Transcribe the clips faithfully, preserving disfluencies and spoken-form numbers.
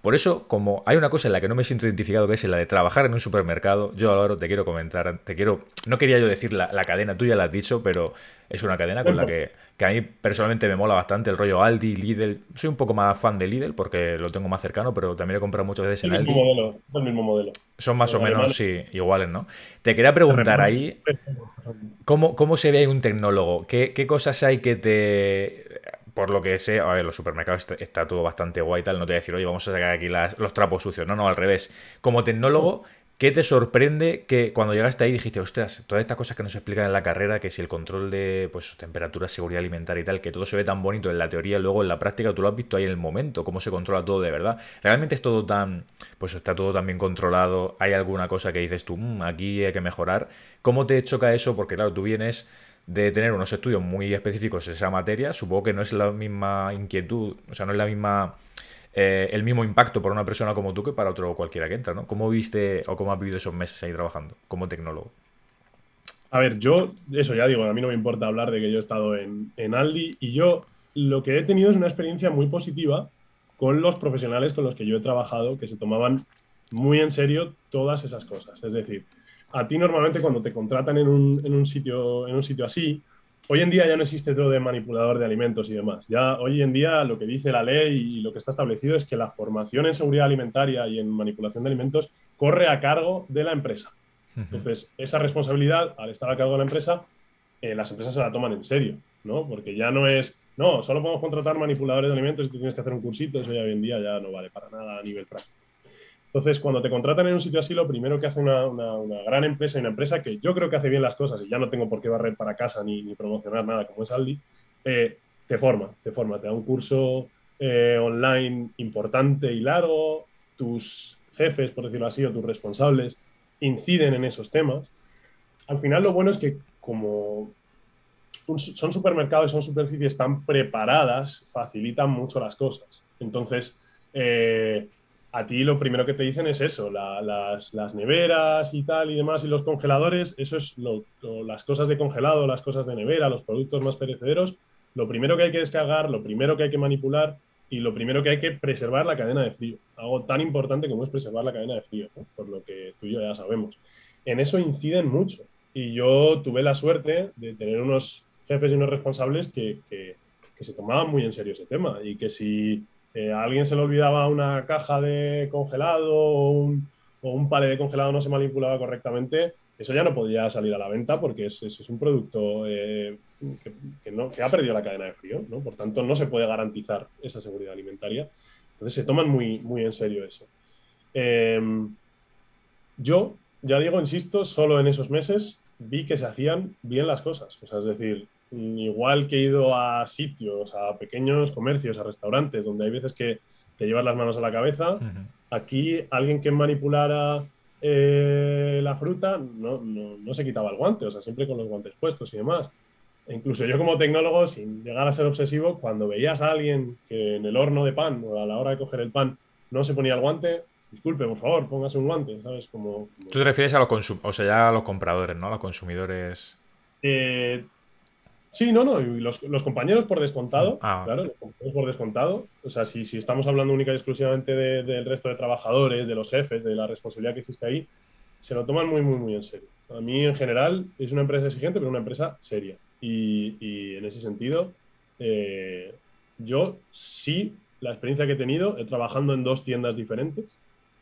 Por eso, como hay una cosa en la que no me siento identificado, que es en la de trabajar en un supermercado, yo ahora te quiero comentar, te quiero, no quería yo decir la, la cadena, tú ya la has dicho, pero es una cadena No con la importa. que, que a mí personalmente me mola bastante el rollo Aldi, Lidl. Soy un poco más fan de Lidl porque lo tengo más cercano, pero también he comprado muchas veces El en mismo Aldi. modelo, es el mismo modelo. Son más o Los menos, alemanes sí, iguales, ¿no? Te quería se preguntar reparten. ahí, ¿cómo, cómo se ve ahí un tecnólogo? ¿Qué, qué cosas hay que te... Por lo que sé, a ver, los supermercados está, está todo bastante guay y tal, no te voy a decir, oye, vamos a sacar aquí las- los trapos sucios. No, no, al revés. Como tecnólogo, ¿qué te sorprende que cuando llegaste ahí dijiste, ostras, todas estas cosas que nos explican en la carrera, que si el control de pues, temperatura, seguridad alimentaria y tal, que todo se ve tan bonito en la teoría, luego en la práctica tú lo has visto ahí en el momento, cómo se controla todo de verdad? Realmente es todo tan, pues está todo tan bien controlado, hay alguna cosa que dices tú, "Mm, aquí hay que mejorar". ¿Cómo te choca eso? Porque claro, tú vienes de tener unos estudios muy específicos en esa materia, supongo que no es la misma inquietud, o sea, no es la misma eh, el mismo impacto para una persona como tú que para otro cualquiera que entra, ¿no? ¿Cómo viste o cómo has vivido esos meses ahí trabajando como tecnólogo? A ver, yo, eso ya digo, a mí no me importa hablar de que yo he estado en, en Aldi y yo lo que he tenido es una experiencia muy positiva con los profesionales con los que yo he trabajado, que se tomaban muy en serio todas esas cosas. Es decir, a ti normalmente cuando te contratan en un, en un sitio, en un sitio así, hoy en día ya no existe todo de manipulador de alimentos y demás. Ya hoy en día lo que dice la ley y lo que está establecido es que la formación en seguridad alimentaria y en manipulación de alimentos corre a cargo de la empresa. Entonces, esa responsabilidad, al estar a cargo de la empresa, eh, las empresas se la toman en serio, ¿no? Porque ya no es, no, solo podemos contratar manipuladores de alimentos y tú tienes que hacer un cursito, eso ya hoy en día ya no vale para nada a nivel práctico. Entonces, cuando te contratan en un sitio así, lo primero que hace una, una, una gran empresa y una empresa que yo creo que hace bien las cosas y ya no tengo por qué barrer para casa ni, ni promocionar nada como es Aldi, eh, te forma, te forma, te da un curso eh, online importante y largo, tus jefes, por decirlo así, o tus responsables inciden en esos temas. Al final lo bueno es que como un- son supermercados, son superficies tan preparadas, facilitan mucho las cosas. Entonces, eh, a ti lo primero que te dicen es eso, la- las, las neveras y tal y demás, y los congeladores, eso es lo- lo- las cosas de congelado, las cosas de nevera, los productos más perecederos, lo primero que hay que descargar, lo primero que hay que manipular y lo primero que hay que preservar la cadena de frío. Algo tan importante como es preservar la cadena de frío, ¿no? Por lo que tú y yo ya sabemos. En eso inciden mucho. Y yo tuve la suerte de tener unos jefes y unos responsables que, que, que se tomaban muy en serio ese tema y que si eh, a alguien se le olvidaba una caja de congelado o un, o un palé de congelado no se manipulaba correctamente, eso ya no podía salir a la venta porque es, es, es un producto eh, que, que, no, que ha perdido la cadena de frío, ¿no? Por tanto, no se puede garantizar esa seguridad alimentaria. Entonces, se toman muy, muy en serio eso. Eh, yo, ya digo, insisto, solo en esos meses vi que se hacían bien las cosas. O sea, es decir, mm, igual que he ido a sitios, a pequeños comercios, a restaurantes, donde hay veces que te llevas las manos a la cabeza, aquí alguien que manipulara eh, la fruta no, no, no se quitaba el guante, o sea, siempre con los guantes puestos y demás. E incluso yo como tecnólogo, sin llegar a ser obsesivo, cuando veías a alguien que en el horno de pan o a la hora de coger el pan no se ponía el guante, disculpe, por favor, póngase un guante, ¿sabes? Como, Tú te como- refieres a los consum o sea, ya a los compradores, ¿no? A los consumidores. Eh, sí, no, no, y los, los compañeros por Mm, descontado, ah, claro, los compañeros por descontado, o sea, si, si estamos hablando única y exclusivamente de- del resto de trabajadores, de los jefes, de la responsabilidad que existe ahí, se lo toman muy, muy, muy en serio. A mí, en general, es una empresa exigente, pero una empresa seria. Y, y en ese sentido, eh, yo sí, la experiencia que he tenido, eh, trabajando en dos tiendas diferentes,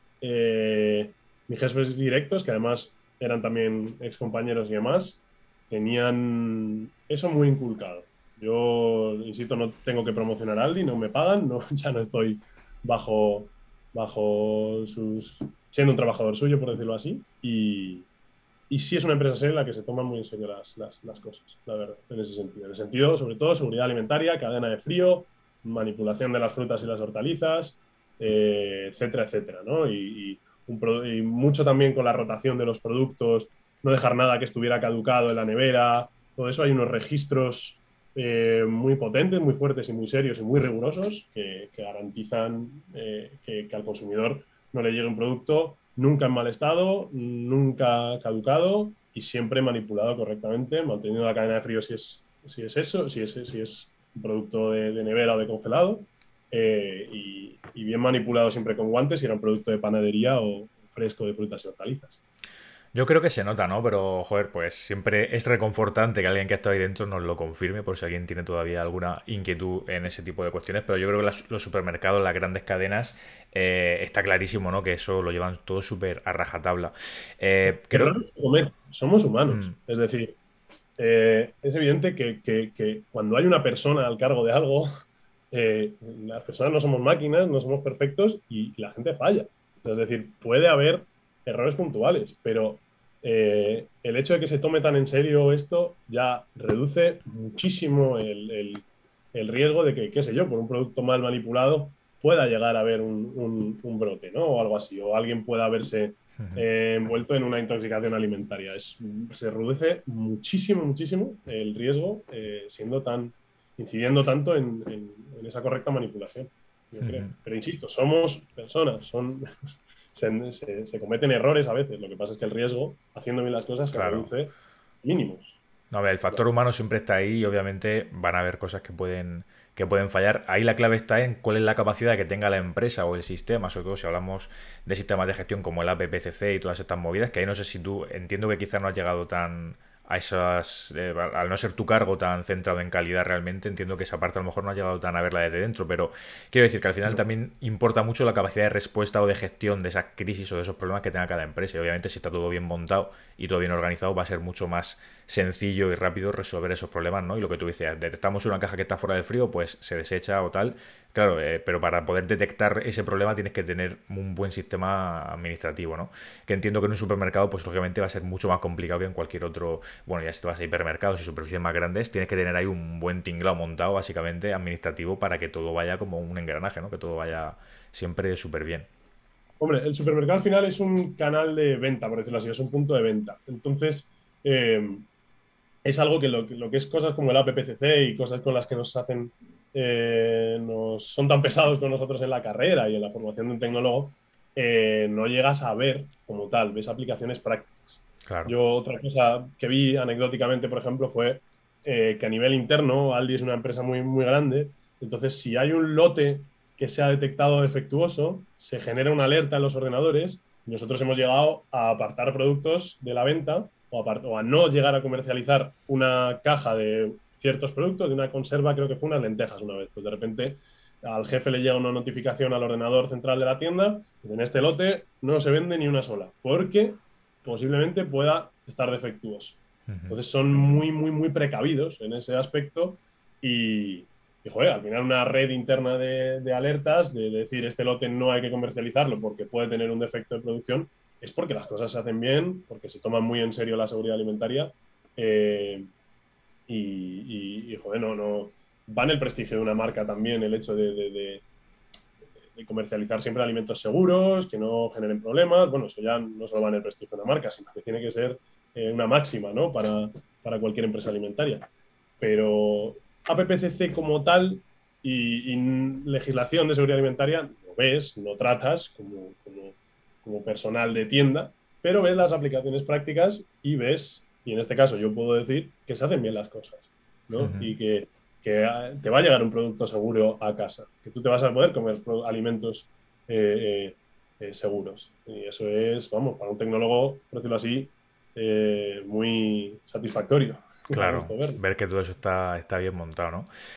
eh, mis jefes directos, que además eran también ex compañeros y demás, tenían eso muy inculcado. Yo, insisto, no tengo que promocionar a Aldi, no me pagan, no, ya no estoy bajo, bajo sus, siendo un trabajador suyo, por decirlo así, y, y sí es una empresa seria en la que se toman muy en serio las, las, las cosas, la verdad, en ese sentido. En el sentido, sobre todo, seguridad alimentaria, cadena de frío, manipulación de las frutas y las hortalizas, eh, etcétera, etcétera, ¿no? Y, y, un pro- y mucho también con la rotación de los productos, no dejar nada que estuviera caducado en la nevera, todo eso hay unos registros eh, muy potentes, muy fuertes y muy serios y muy rigurosos que, que garantizan eh, que, que al consumidor no le llegue un producto nunca en mal estado, nunca caducado y siempre manipulado correctamente, manteniendo la cadena de frío si es, si es eso, si es, si es un producto de, de nevera o de congelado. eh, y, y bien manipulado siempre con guantes si era un producto de panadería o fresco de frutas y hortalizas. Yo creo que se nota, ¿no? Pero, joder, pues siempre es reconfortante que alguien que está ahí dentro nos lo confirme, por si alguien tiene todavía alguna inquietud en ese tipo de cuestiones. Pero yo creo que las- los supermercados, las grandes cadenas, eh, está clarísimo, ¿no? Que eso lo llevan todo súper a rajatabla. Eh, creo... Errores se cometen, somos humanos. Hmm, Es decir, eh, es evidente que, que- que cuando hay una persona al cargo de algo, eh, las personas no somos máquinas, no somos perfectos y la gente falla. Es decir, puede haber errores puntuales, pero eh, el hecho de que se tome tan en serio esto ya reduce muchísimo el, el- el riesgo de que, qué sé yo, por un producto mal manipulado pueda llegar a haber un, un- un brote, ¿no? O algo así, o alguien pueda verse eh, envuelto en una intoxicación alimentaria. Es, se reduce muchísimo, muchísimo el riesgo eh, siendo tan, incidiendo tanto en, en, en, esa correcta manipulación, yo creo. Pero insisto, somos personas, son, se, se, se, cometen errores a veces. Lo que pasa es que el riesgo, haciendo bien las cosas, se claro. reduce mínimos. No, a ver, el factor humano siempre está ahí y obviamente van a haber cosas que pueden, que pueden fallar. Ahí la clave está en cuál es la capacidad que tenga la empresa o el sistema, sobre todo si hablamos de sistemas de gestión como el A P P C C y todas estas movidas, que ahí no sé si tú, entiendo que quizás no has llegado tan a esas, eh, al no ser tu cargo tan centrado en calidad realmente, entiendo que esa parte a lo mejor no has llegado tan a verla desde dentro, pero quiero decir que al final No. también importa mucho la capacidad de respuesta o de gestión de esas crisis o de esos problemas que tenga cada empresa. Y obviamente si está todo bien montado y todo bien organizado va a ser mucho más sencillo y rápido resolver esos problemas, ¿no? Y lo que tú dices, detectamos una caja que está fuera del frío, pues se desecha o tal. Claro, eh, pero para poder detectar ese problema tienes que tener un buen sistema administrativo, ¿no? Que entiendo que en un supermercado, pues lógicamente va a ser mucho más complicado que en cualquier otro. Bueno, ya si te vas a hipermercados y superficies más grandes, tienes que tener ahí un buen tinglado montado, básicamente, administrativo, para que todo vaya como un engranaje, ¿no? Que todo vaya siempre súper bien. Hombre, el supermercado al final es un canal de venta, por decirlo así, es un punto de venta. Entonces, eh, es algo que lo, lo, que es cosas como el A P P C C y cosas con las que nos hacen, eh, nos son tan pesados con nosotros en la carrera y en la formación de un tecnólogo, eh, no llegas a ver como tal, ves aplicaciones prácticas. Claro. Yo otra cosa que vi anecdóticamente, por ejemplo, fue eh, que a nivel interno, Aldi es una empresa muy, muy grande, entonces si hay un lote que se ha detectado defectuoso, se genera una alerta en los ordenadores y nosotros hemos llegado a apartar productos de la venta o a, o a no llegar a comercializar una caja de ciertos productos, de una conserva, creo que fue unas lentejas una vez. Pues de repente al jefe le llega una notificación al ordenador central de la tienda, y en este lote no se vende ni una sola, porque posiblemente pueda estar defectuoso. Entonces son muy, muy, muy precavidos en ese aspecto y, y joder, al final una red interna de, de alertas, de decir este lote no hay que comercializarlo porque puede tener un defecto de producción, es porque las cosas se hacen bien, porque se toman muy en serio la seguridad alimentaria eh, y, y, y, joder, no, no va en el prestigio de una marca también el hecho de, de, de, de comercializar siempre alimentos seguros, que no generen problemas. Bueno, eso ya no solo va en el prestigio de una marca, sino que tiene que ser eh, una máxima, ¿no? Para, para cualquier empresa alimentaria. Pero A P P C C como tal y, y legislación de seguridad alimentaria no ves, no tratas como, como, como personal de tienda, pero ves las aplicaciones prácticas y ves, y en este caso yo puedo decir que se hacen bien las cosas, ¿no? Y que, que te va a llegar un producto seguro a casa, que tú te vas a poder comer alimentos eh, eh, eh, seguros. Y eso es, vamos, para un tecnólogo, por decirlo así, eh, muy satisfactorio. Da Claro, gusto verlo. ver que todo eso está, está bien montado, ¿no?